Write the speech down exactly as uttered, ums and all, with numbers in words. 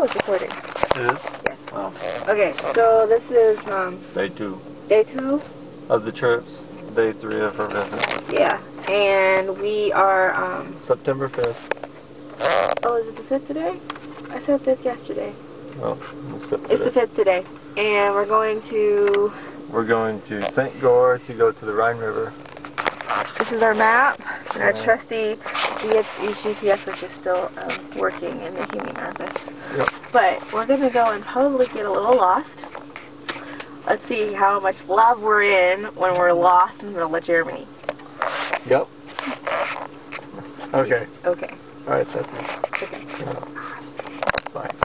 Oh, it's recording. It is? Yes. Oh. Okay, so this is um Day two. Day two of the trips. Day three of her visit. Yeah, and we are um September fifth. Oh, is it the fifth today? I said fifth yesterday. Well, it's fifth It's today. the fifth today, and we're going to. We're going to Saint Gore to go to the Rhine River. This is our map and our Yeah. trusty G P S, which is still um, working and making me nervous. Yep. But we're going to go and probably get a little lost. Let's see how much love we're in when we're lost in the middle of Germany. Yep. Okay. Okay. Alright, that's it. Okay. Yeah. Bye.